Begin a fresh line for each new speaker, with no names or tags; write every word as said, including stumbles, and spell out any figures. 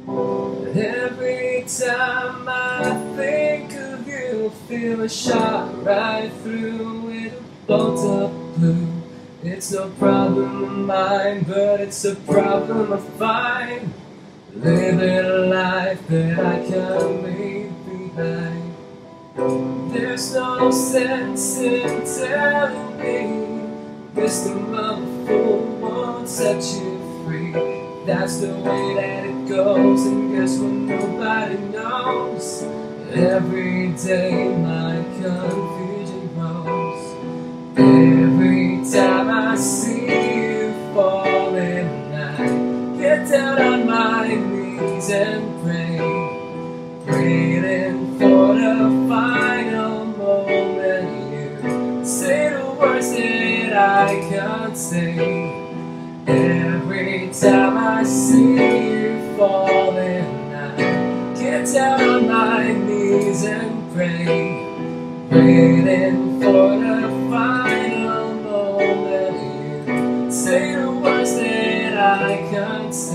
Every time I think of you, feel a shot right through with a bolt of blue. It's no problem of mine, but it's a problem of mine. Living a life that I can't leave behind. There's no sense in telling me wisdom of a fool won't set you free. That's the way that it goes, and guess what nobody knows? Every day my confusion grows. Every time I see you falling, I get down on my knees and pray, waiting for the final moment. You say the words that I can't say. Every time I see you falling, I get down on my knees and pray, waiting for the final moment. You say the words that I can't say.